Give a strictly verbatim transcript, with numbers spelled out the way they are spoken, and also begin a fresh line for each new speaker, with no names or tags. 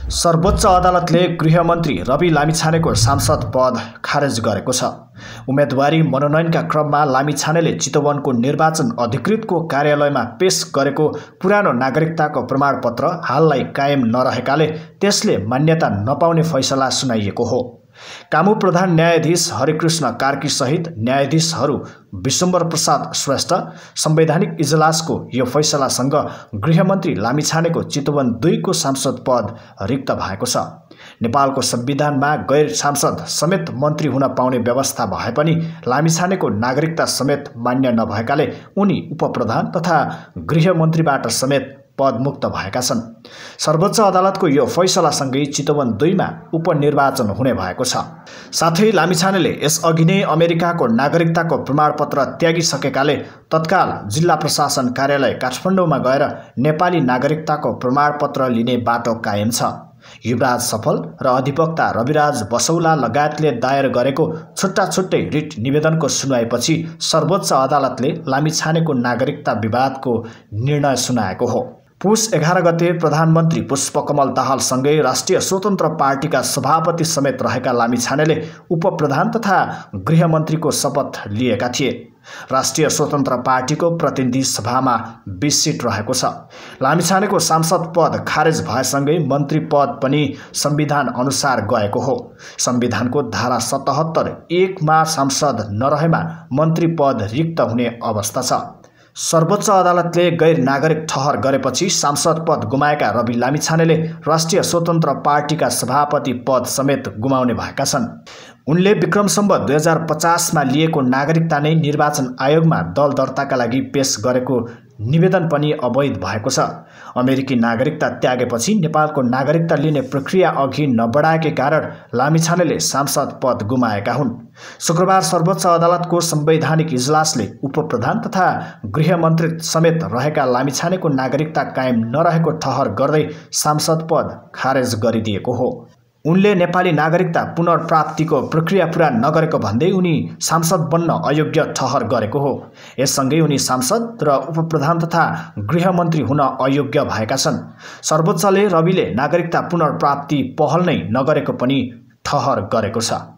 सर्वोच्च अदालतले गृहमन्त्री रवि लामिछानेको सांसद पद खारेज गरेको छ। उम्मेदवारी मनोनयनका क्रममा लामिछानेले चितवनको निर्वाचन अधिकृतको कार्यालयमा पेश गरेको पुरानो नागरिकताको प्रमाणपत्र हाललाई कायम नरहेकाले त्यसले मान्यता नपाउने फैसला सुनाइएको हो। कामु प्रधान न्यायाधीश हरिकृष्ण कार्की सहित न्यायाधीशहरू विशम्बर प्रसाद श्रेष्ठ संवैधानिक इजलासको यो फैसलासँग गृहमन्त्री लामिछानेको चितवन दुई को सांसद पद रिक्त भएको छ। नेपालको संविधानमा गैर सांसद समेत मन्त्री हुन पाउने व्यवस्था भए पनि लामिछानेको नागरिकता समेत मान्य नभएकाले उनी उपप्रधान तथा गृहमन्त्रीबाट समेत पदमुक्त भएका छन्। सर्वोच्च अदालतको यो फैसलासँगै चितवन दुईमा उपनिर्वाचन हुने भएको छ। साथै लामिछानेले यसअघि नै अमेरिकाको नागरिकताको प्रमाणपत्र त्यागिसकेकाले तत्काल जिल्ला प्रशासन कार्यालय काठमाडौँमा गएर नेपाली नागरिकताको प्रमाणपत्र लिने बाटो कायम छ। युवराज सफल र अधिवक्ता रविराज बसौला लगायतले दायर गरेको छुट्टा छुट्टै रिट निवेदनको सुनवाईपछि सर्वोच्च अदालतले लामिछानेको नागरिकता विवादको निर्णय सुनाएको हो। पुष एघार गते प्रधानमन्त्री पुष्पकमल दाहालसँगै राष्ट्रिय स्वतन्त्र पार्टीका सभापति समेत रहेका लामिछानेले उपप्रधान तथा गृहमन्त्रीको शपथ लिएका थिए। राष्ट्रिय स्वतन्त्र पार्टीको प्रतिनिधि सभामा बीस सीट रहेको छ। लामिछानेको सांसद पद खारेज भएसँगै मन्त्री पद पनि संविधान अनुसार गएको हो। संविधानको धारा सतहत्तर एकमा सांसद नरहेमा मन्त्री पद रिक्त हुने अवस्था छ। सर्वोच्च अदालतले गैर नागरिक ठहर गरेपछि सांसद पद गुमाएका रवि लामिछानेले राष्ट्रिय स्वतन्त्र पार्टीका सभापति पद समेत गुमाउने भएका छन्। उनले विक्रम सम्वत दुई हजार पचासमा लिएको नागरिकता नै निर्वाचन आयोगमा दल दर्ताका लागि पेश गरेको निवेदन पनि अवैध भएको छ। अमेरिकी नागरिकता त्यागेपछि नेपालको नागरिकता लिने प्रक्रिया अघि नबढाएकै कारण लामिछानेले सांसद पद गुमाएका हुन्। शुक्रबार सर्वोच्च अदालतको संवैधानिक इजलासले उपप्रधान तथा गृहमन्त्री समेत रहेका लामिछानेको नागरिकता कायम नरहेको ठहर गर्दै सांसद पद खारेज गरिदिएको हो। उनले नेपाली नागरिकता पुनर्प्राप्तिको प्रक्रिया पूरा नगरेको भन्दै उनी सांसद बन्न अयोग्य ठहर गरेको हो। यससँगै उनी सांसद र उपप्रधान तथा गृहमन्त्री हुन अयोग्य भएका छन्। सर्वोच्चले रविले नागरिकता पुनर्प्राप्ति पहल नै नगरेको पनि ठहर गरेको छ।